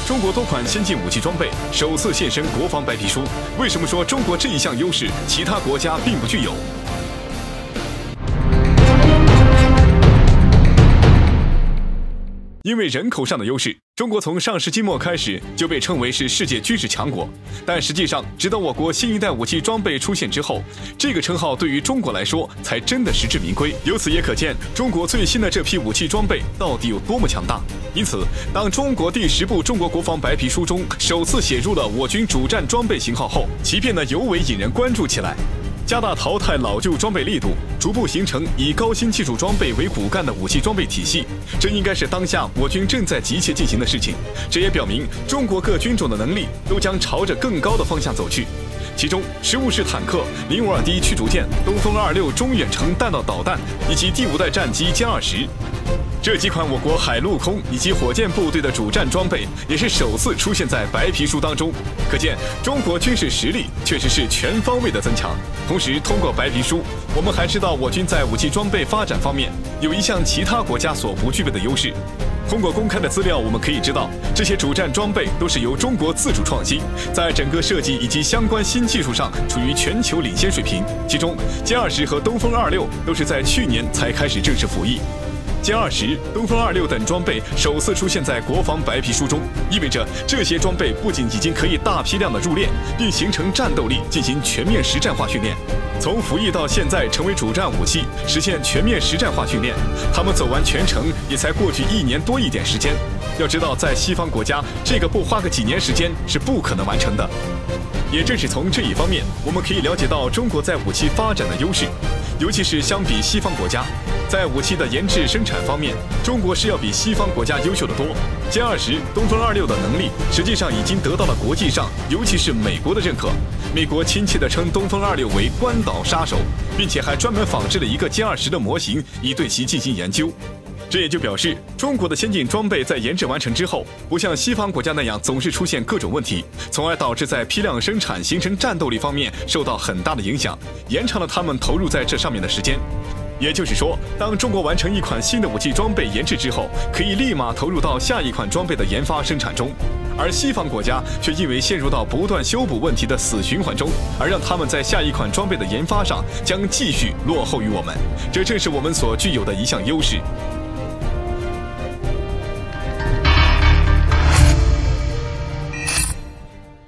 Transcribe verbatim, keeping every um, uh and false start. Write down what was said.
中国多款先进武器装备首次现身国防白皮书。为什么说中国这一项优势其他国家并不具有？因为人口上的优势，中国从上世纪末开始就被称为是世界军事强国。但实际上，直到我国新一代武器装备出现之后，这个称号对于中国来说才真的实至名归。由此也可见，中国最新的这批武器装备到底有多么强大。因此，当中国第十部中国国防白皮书中首次写入了我军主战装备型号后，其变得尤为引人关注起来。加大淘汰老旧装备力度，逐步形成以高新技术装备为骨干的武器装备体系，这应该是当下我军正在急切进行的事情。这也表明中国各军种的能力都将朝着更高的方向走去。其中，十五式坦克、零五二 D 驱逐舰、东风二六中远程弹道导弹以及第五代战机歼二十。这几款我国海陆空以及火箭部队的主战装备也是首次出现在白皮书当中，可见中国军事实力确实是全方位的增强。同时，通过白皮书，我们还知道我军在武器装备发展方面有一项其他国家所不具备的优势。通过公开的资料，我们可以知道，这些主战装备都是由中国自主创新，在整个设计以及相关新技术上处于全球领先水平。其中，歼二十和东风二六都是在去年才开始正式服役。歼二十、东风二六等装备首次出现在国防白皮书中，意味着这些装备不仅已经可以大批量的入列，并形成战斗力，进行全面实战化训练。从服役到现在成为主战武器，实现全面实战化训练，他们走完全程也才过去一年多一点时间。要知道，在西方国家，这个不花个几年时间是不可能完成的。也正是从这一方面，我们可以了解到中国在武器发展的优势，尤其是相比西方国家，在武器的研制生产方面，中国是要比西方国家优秀得多。歼二十、东风二六的能力实际上已经得到了国际上，尤其是美国的认可。美国亲切地称东风二六为关岛杀手，并且还专门仿制了一个歼二十的模型，以对其进行研究。这也就表示，中国的先进装备在研制完成之后，不像西方国家那样总是出现各种问题，从而导致在批量生产、形成战斗力方面受到很大的影响，延长了他们投入在这上面的时间。也就是说，当中国完成一款新的武器装备研制之后，可以立马投入到下一款装备的研发生产中。而西方国家却因为陷入到不断修补问题的死循环中，而让他们在下一款装备的研发上将继续落后于我们。这正是我们所具有的一项优势。